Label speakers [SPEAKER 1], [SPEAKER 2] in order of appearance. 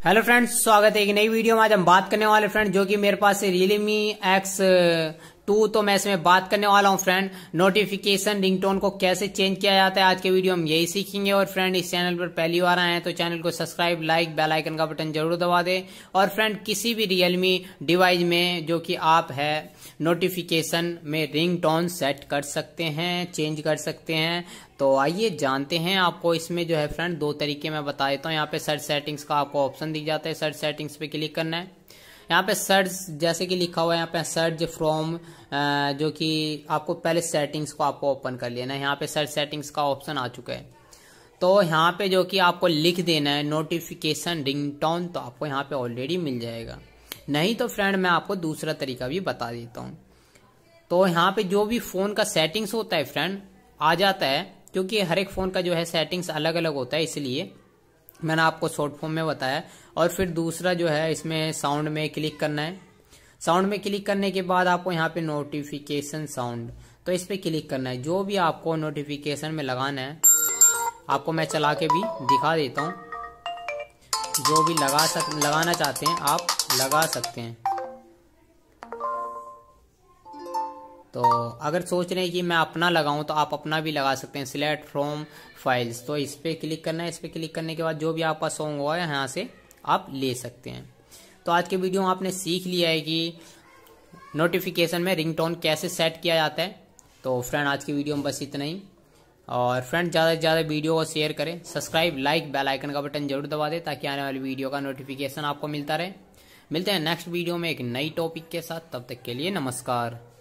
[SPEAKER 1] Hello friends, स्वागत है एक नई वीडियो में। आज हम बात करने वाले फ्रेंड जो कि मेरे पास है Realme X2। तो मैं इसमें बात करने वाला हूं फ्रेंड नोटिफिकेशन रिंगटोन को कैसे चेंज किया जाता है। आज के वीडियो हम यही सीखेंगे। और फ्रेंड इस चैनल पर पहली बार आए हैं तो चैनल को सब्सक्राइब, लाइक, बेल आइकन का बटन जरूर दबा दें। और फ्रेंड किसी भी Realme डिवाइस में जो कि आप है नोटिफिकेशन में रिंगटोन सेट कर सकते हैं, चेंज कर सकते हैं। तो आइए जानते हैं। आपको इसमें जो है फ्रेंड दो तरीके मैं बता देता हूँ। यहाँ पे सर्च सेटिंग्स का आपको ऑप्शन दिख जाता है, सर्च सेटिंग्स पे क्लिक करना है। यहाँ पे सर्च जैसे कि लिखा हुआ है यहाँ पे सर्च फ्रॉम, जो कि आपको पहले सेटिंग्स को आपको ओपन कर लेना है। यहाँ पे सर्च सेटिंग्स का ऑप्शन आ चुका है। तो यहाँ पे जो कि आपको लिख देना है नोटिफिकेशन रिंगटोन, तो आपको यहाँ पे ऑलरेडी मिल जाएगा। नहीं तो फ्रेंड मैं आपको दूसरा तरीका भी बता देता हूँ। तो यहाँ पे जो भी फोन का सेटिंग्स होता है फ्रेंड आ जाता है, क्योंकि हर एक फोन का जो है सेटिंग्स अलग अलग होता है, इसलिए मैंने आपको शॉर्ट फॉर्म में बताया। और फिर दूसरा जो है इसमें साउंड में क्लिक करना है। साउंड में क्लिक करने के बाद आपको यहाँ पे नोटिफिकेशन साउंड, तो इस पे क्लिक करना है। जो भी आपको नोटिफिकेशन में लगाना है आपको मैं चला के भी दिखा देता हूँ। जो भी लगाना चाहते हैं आप लगा सकते हैं। तो अगर सोच रहे हैं कि मैं अपना लगाऊं तो आप अपना भी लगा सकते हैं। सिलेक्ट फ्रॉम फाइल्स, तो इस पे क्लिक करना है। इस पे क्लिक करने के बाद जो भी आपका सॉन्ग हुआ है यहाँ से आप ले सकते हैं। तो आज के वीडियो में आपने सीख लिया है कि नोटिफिकेशन में रिंगटोन कैसे सेट किया जाता है। तो फ्रेंड आज की वीडियो में बस इतना ही। और फ्रेंड ज़्यादा से ज़्यादा वीडियो को शेयर करें, सब्सक्राइब, लाइक, बेल आइकन का बटन जरूर दबा दें ताकि आने वाली वीडियो का नोटिफिकेशन आपको मिलता रहे। मिलते हैं नेक्स्ट वीडियो में एक नई टॉपिक के साथ। तब तक के लिए नमस्कार।